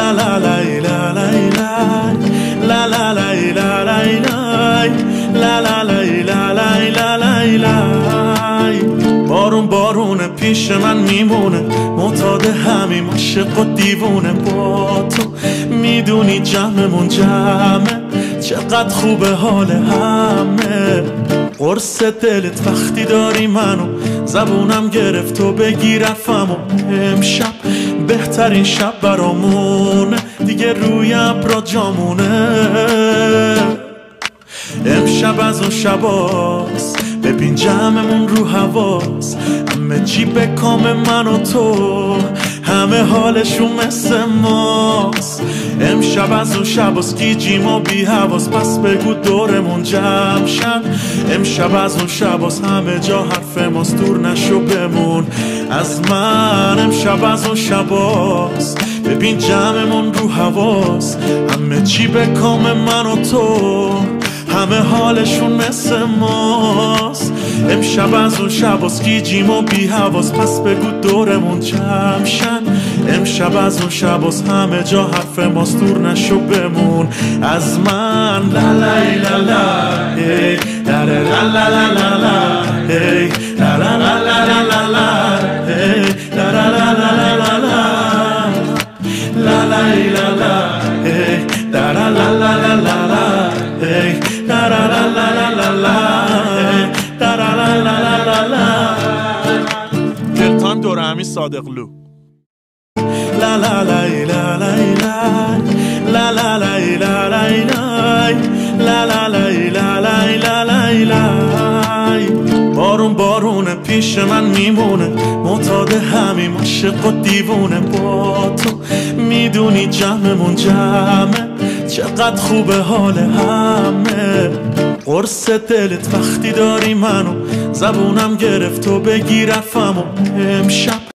لا لا لا لا لا لا لا لا لا لا لا لا لا لا. بارون بارونه پیش من میمونه، معتاد همیم عاشق و دیوونه. با تو میدونی جمعمون جمعه، چقدر خوبه حال همه. قرص دلت وقتی داری منو، زبونم گرفت و بگی رفمو. امشب بهترین شب برامونه، دیگه روی ابرا جامونه. امشب از اون شباست، ببین جمعمون رو حواس. همه چی به کام من و تو، همه حالشون مثل ماست. امشب از اون شباست، گیجیم و بی حواس. پس بگو دورمون جمع شن. امشب از اون شباست، همه جا حرف ماست. دور نشو بمون از من. امشب از اون شباست، ببین جمعمون رو حواس. همه چی به کام من و تو، همه حالشون مثل ماست. امشب از اون شباست، گیجیم و بی حواس. پس بگو دورمون جمع شن. امشب از اون شباست، همه جا حرف ماست. دور نشو بمون از من. لا لا لا لا هی لا لا لا لا لا لا هی لا لا لا لا لا لا هی لا لا لا لا لا لا لا لا لا هی لا لا لا لا لا لا هی لا لا لا لا لا لا لا لا لا لا. کلتان دورهمی صادقلو. لا لا لا لا لا لا لا لا لا لا لا لا لا لا. بارون بارونه پیش من میمونه، معتاد همیم عاشق و دیوونه. با تو میدونی جمعمون جمعه، چقدر خوبه حال همه. قرص دلت وقتی داری منو، زبونم گرفت و بگی رفمو. امشب